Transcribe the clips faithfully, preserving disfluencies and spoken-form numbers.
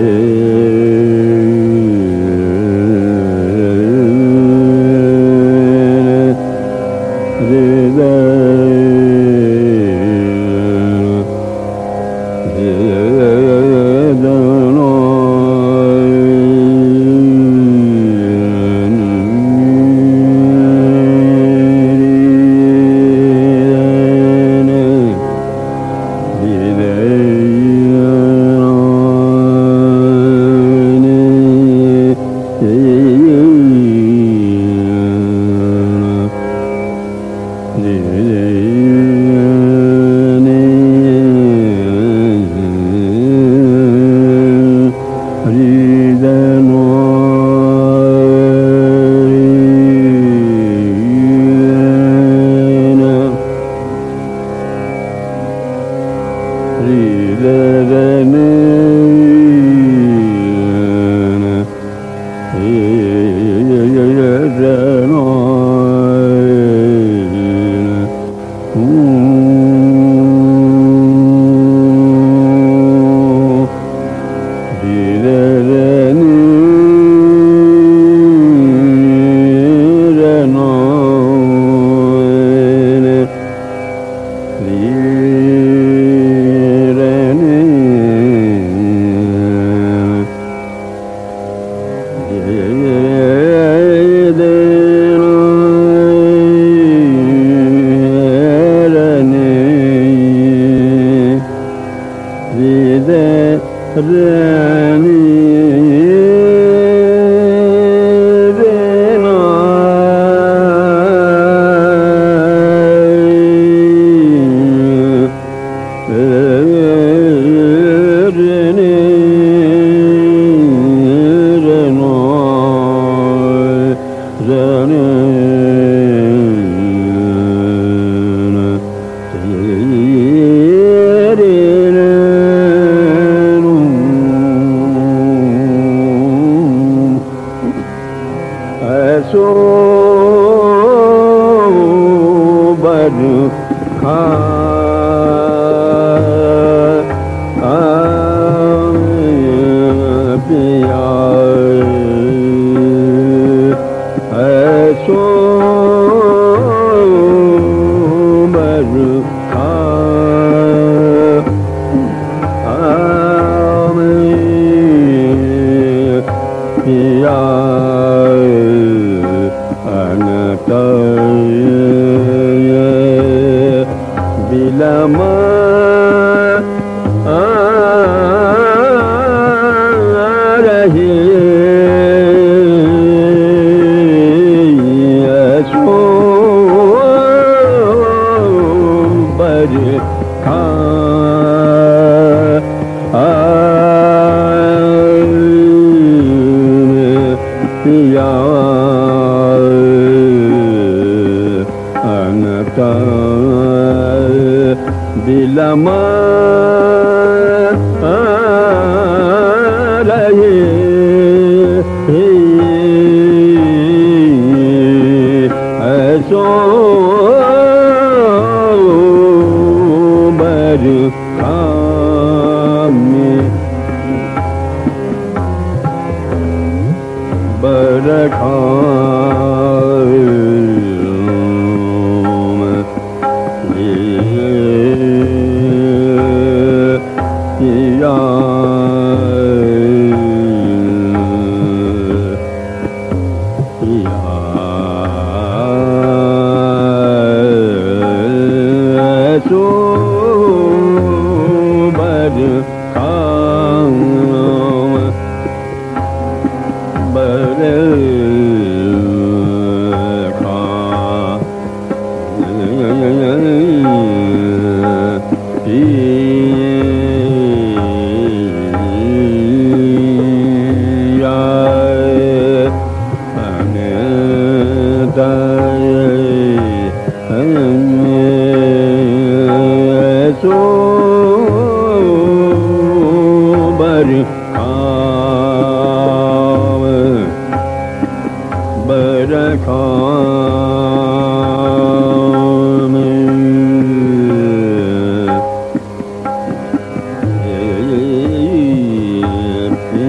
Yeah.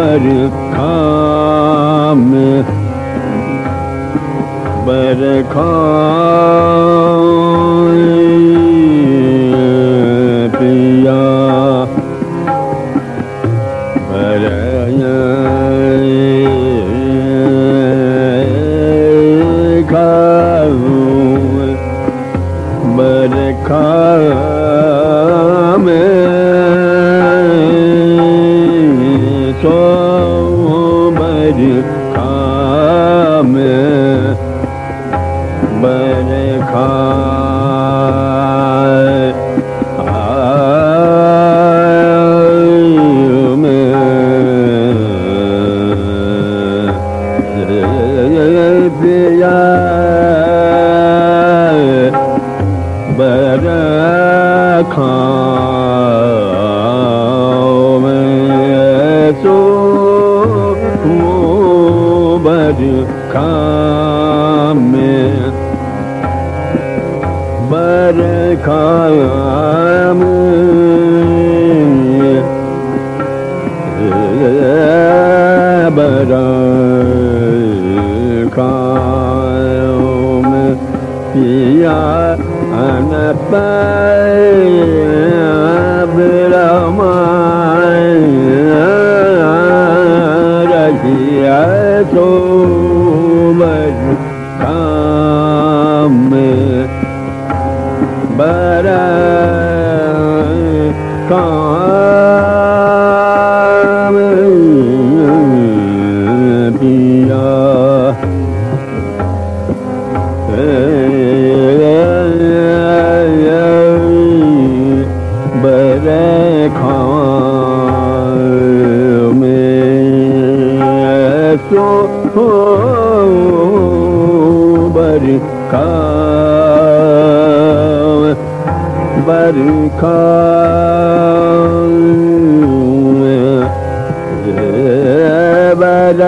बर खाम बर खाम पिया बर खाम बर खाम सो बर खाम बर खाम पिया बर खाम सो बर खाम बर खाम बर खाम पिया अन रहिया सो बर खाम बर खाम पिया बर खाम सो बर खाम बर खाम बर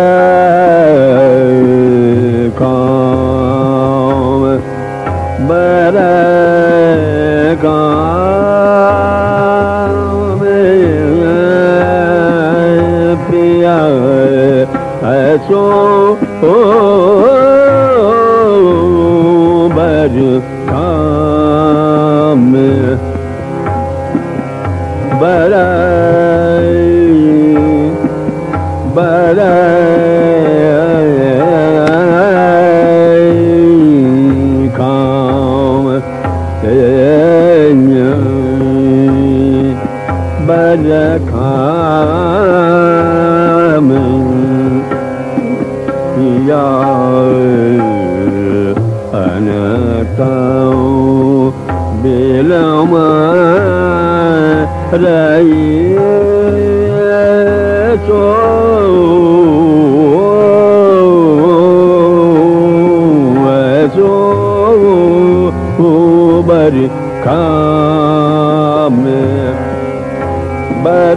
खाम बर खाम पिया सो बर खाम बर बर खाम बर खाम पिया अनताओ बिलम रहिए सो सो बर खाम बर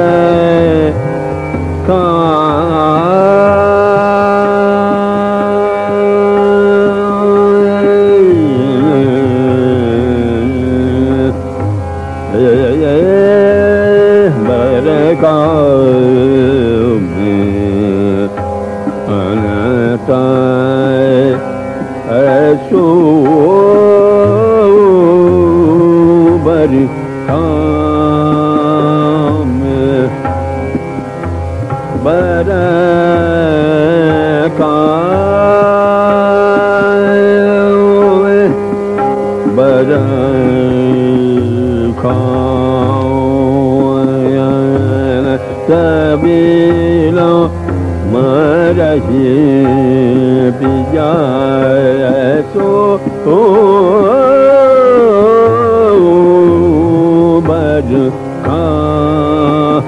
बर खाम अनता सो बर खाम बर खाम बर खाम सबीलो मरही पिया सो बर खाम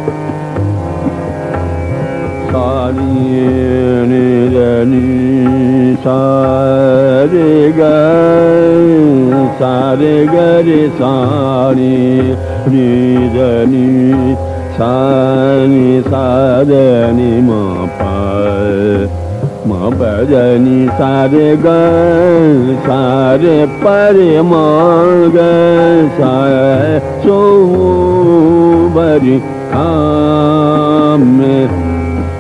सारी निरनी सारे ग सारे गरे सारी निरनी सानी साधनी म म भजनी सारे ग सारे परे म ग सा सो बरी काम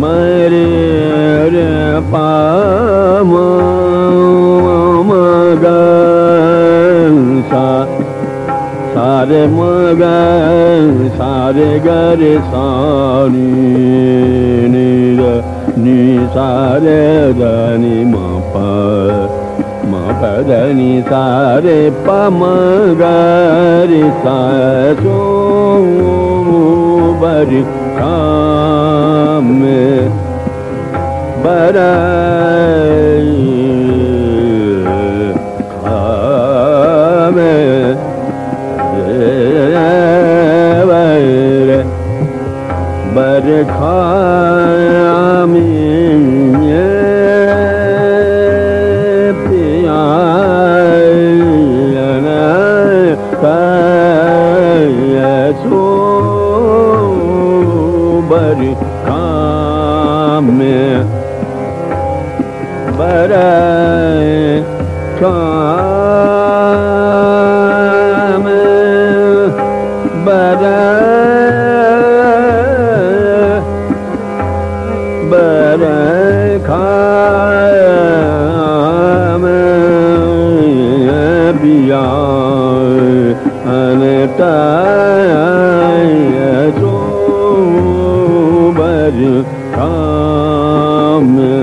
mare re pa ma ma ga sa sa re ma ga sa re ga re sa ni ni re ni sa re da ni ma pa ma pa da ni sa re pa ma ga re sa so bari kame barai kame bare bare kame piya na pa so bari kame barai kame barai barai kame biya aneta so bari kame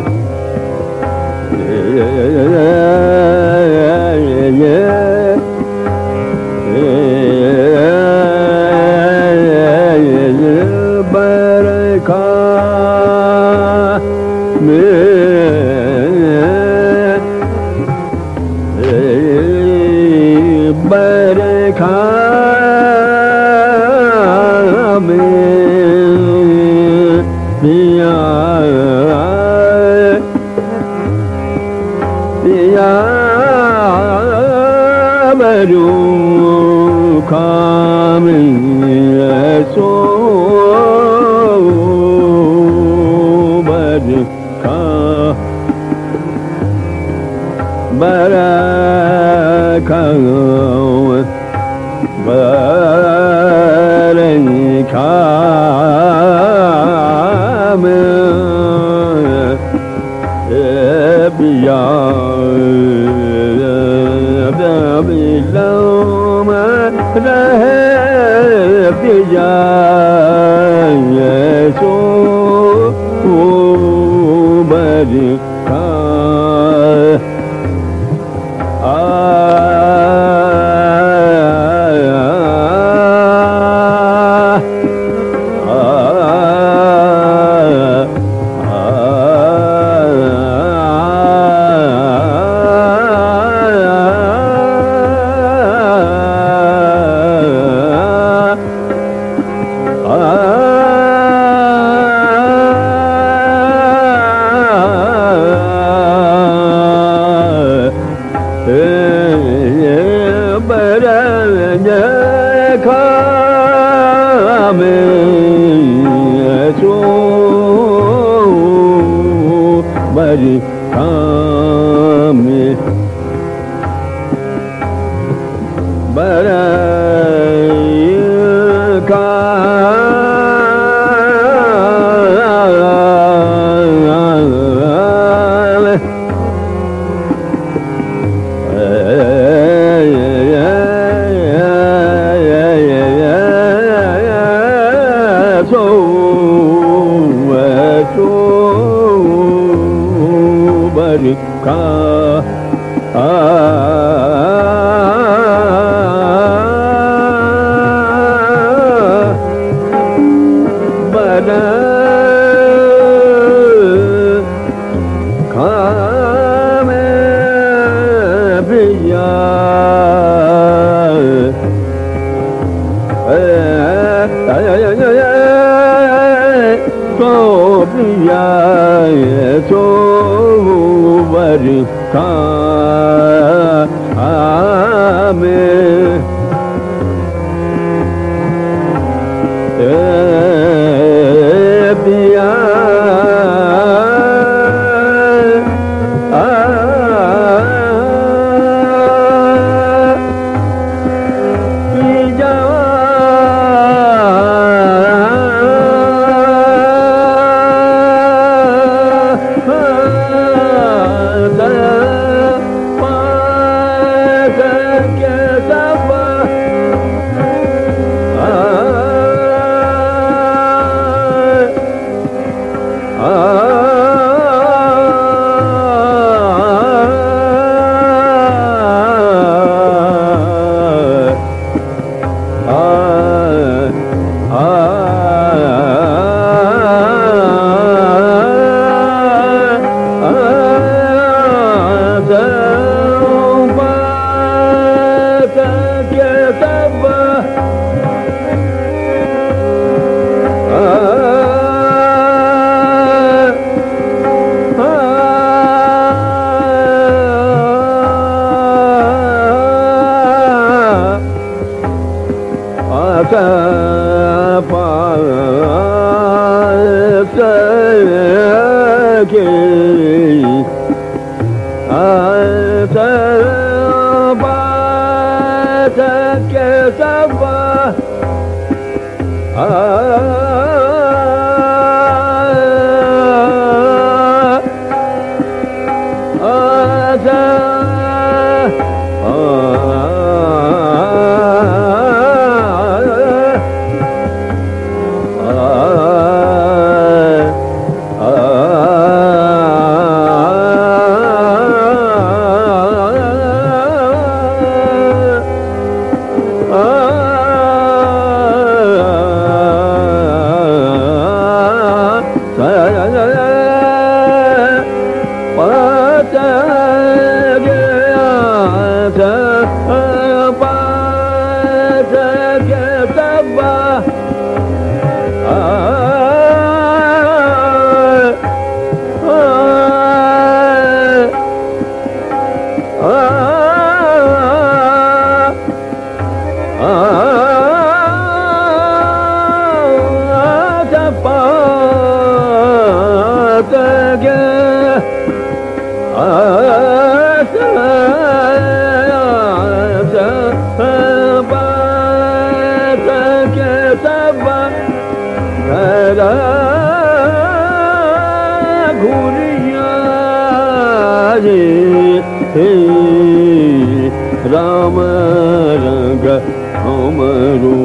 Ram Ranga Amaru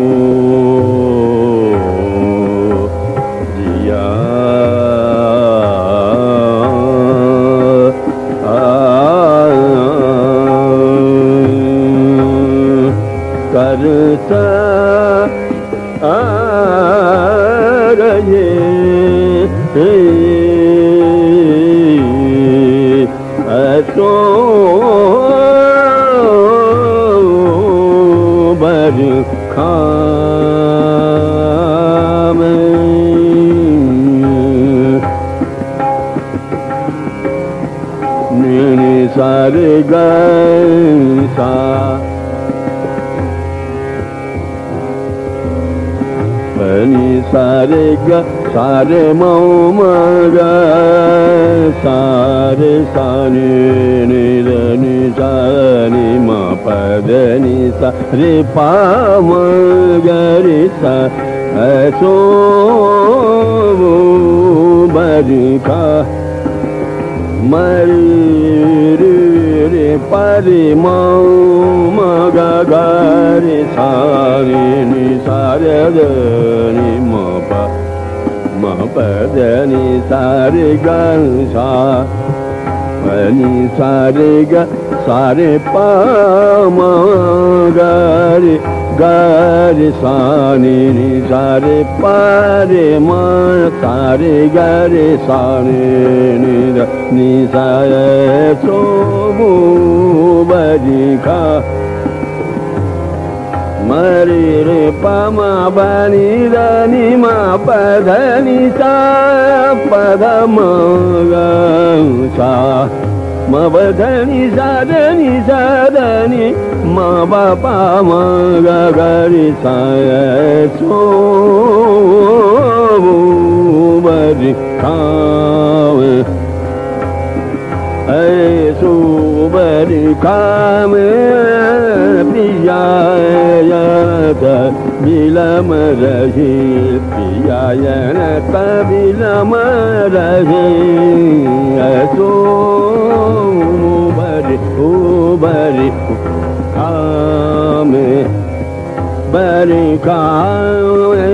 Diya Karta Araye Aso Sare ga sa Pani sare ga sare ma ma ga sare sa ni ni re ni sa ni ma pa de ni sa re pa ma ga re sa so ba ri ka Mari ri ri pa ri ma ma ga ga ri sa ri ni sa re de ni ma pa ma pa de ni sa re ga sa pa ni sa re ga sa re pa ma ga ri ga ri sa ni ni sa re pa re ma sa re ga re sa ni ni da ni sa so bu ba di ka ma re re pa ma ba ni da ni ma pa da ni sa pa da ma ga sa ma ba da ni sa da ni sa da ni ma ba pa ma ga ga ri sa so bu ba di ka ai su ba di ka me piya ya ta bila ma ra hi piya ya na ta bila ma ra hi ai su ba di u ba di Kame bari kame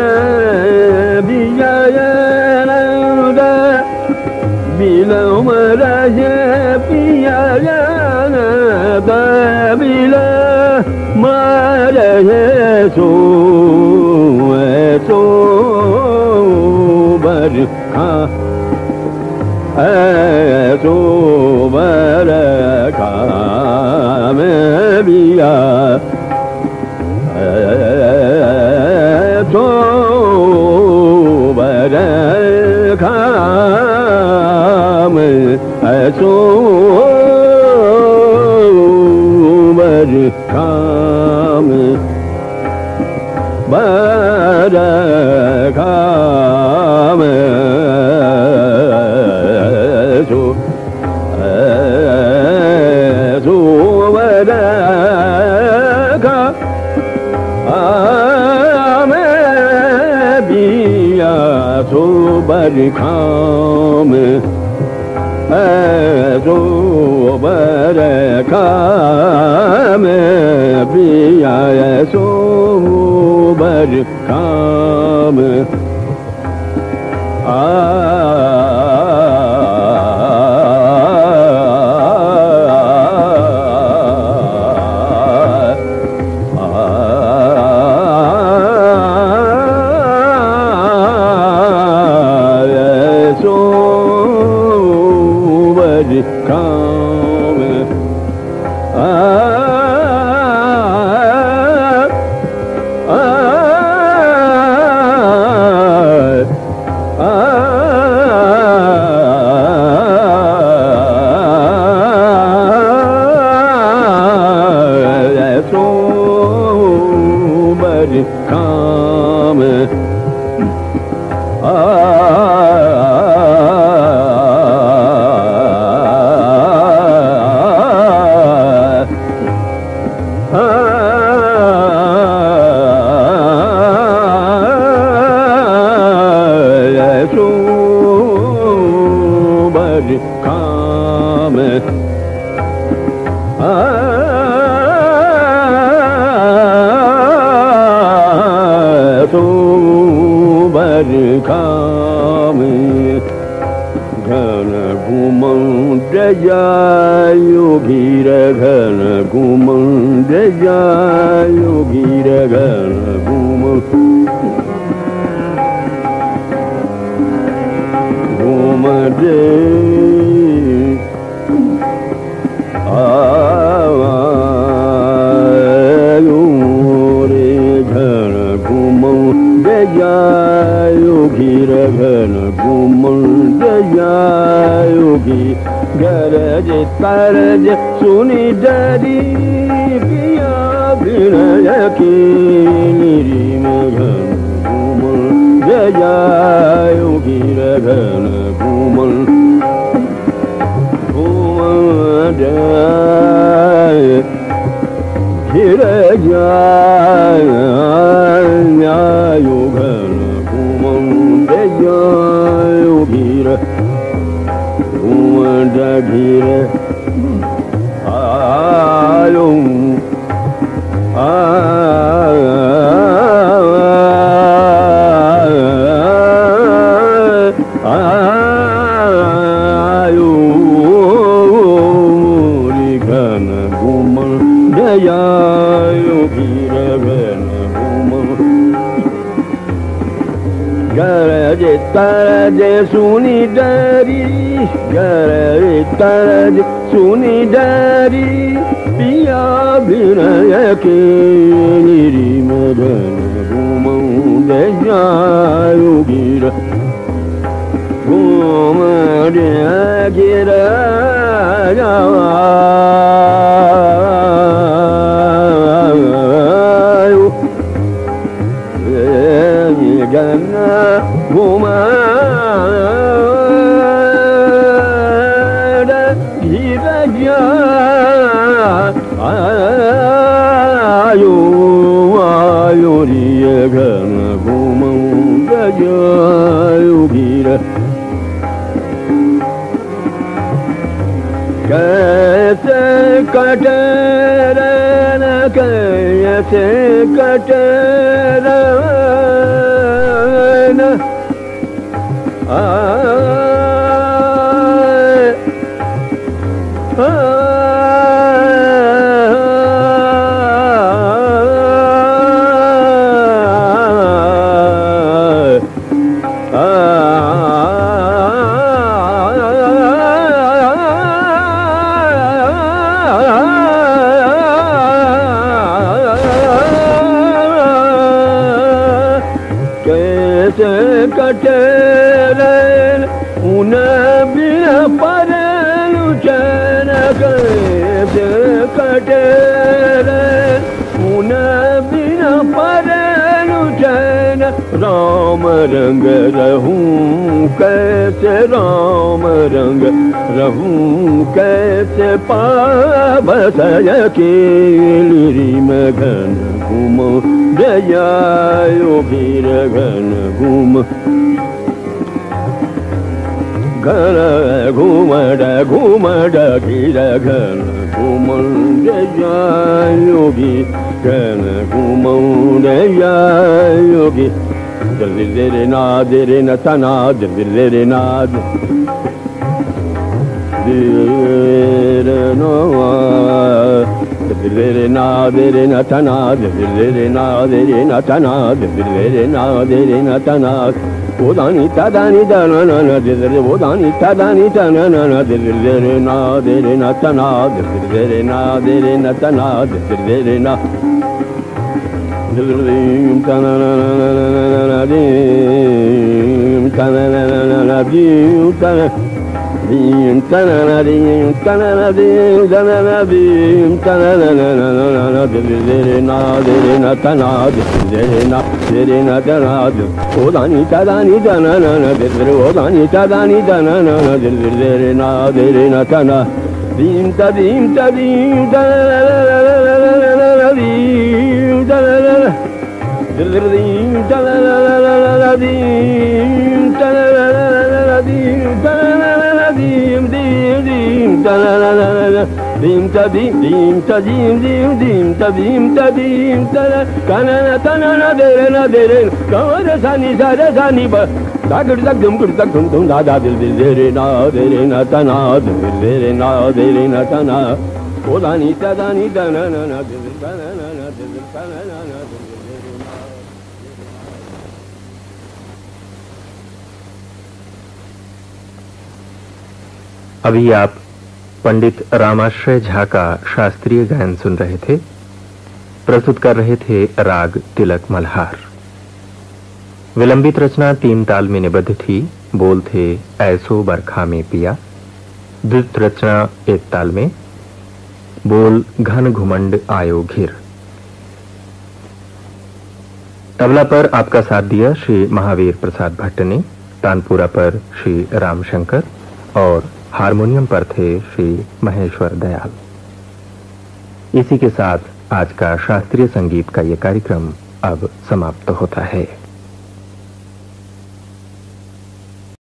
biyayana da bilamara je biyayana da bilamara je so so bari kame so bari kame biya to barakam so barakam Barikam, Azo Barakam, Biya So Barikam, Una bila para luchar Ram रंग रहूं कैसे राम रंग रहूं कैसे पावस अकेली में घन घूम जयायो भीर घन घूम घन घूमड घूमड गिर घन घूमड योगी घन घूमड योगी जल्दी तेरे नाद रे नतना जल्दी तेरे नाद तेरे रे नाद रे नतना जल्दी रे नाद रे नतना जल्दी रे नाद रे नतना ओदानी तादानी दाना ना दिल ओदानी तादानी ताना ना दिल रे ना दे रे ना तना दिल रे ना दे रे ना तना दिल रे ना दिल रे तना ना ना ना dim तना ना ना ना dim तना dim तना ना dim तना ना dim तना ना dim तना ना ना ना ना दिल रे ना दे रे ना तना दिल रे ना दे रे ना तना ओदानी तादानी दाना ना दिल ओदानी तादानी दाना ना दिल रे ना दे रे ना तना dim ta dim ta dim ta la la la la la la dim ta la la la दिल dim ta la la la la la dim ta la la la la dim ta la la la dim dim dim ta la la la la dim ta dim dim ta dim dim dim ta dim ta dim ta la kana na kana na de re na de re ka re sa ni sa re sa ni ba da gud da dum gud da dum dum da da dil dil re na de re na ta na dil re na de re na ta na o da ni ta da ni da na na na dil ta na na na dil ta na na na अभी आप पंडित रामाश्रय झा का शास्त्रीय गायन सुन रहे थे। प्रस्तुत कर रहे थे राग तिलक मल्हार। विलंबित रचना तीन ताल में निबद्ध थी। बोल थे ऐसो बरखा में पिया। द्रुत रचना एक ताल में। बोल घन घुमंड आयो घिर। तबला पर आपका साथ दिया श्री महावीर प्रसाद भट्ट ने। तानपुरा पर श्री रामशंकर और हारमोनियम पर थे श्री महेश्वर दयाल। इसी के साथ आज का शास्त्रीय संगीत का ये कार्यक्रम अब समाप्त होता है।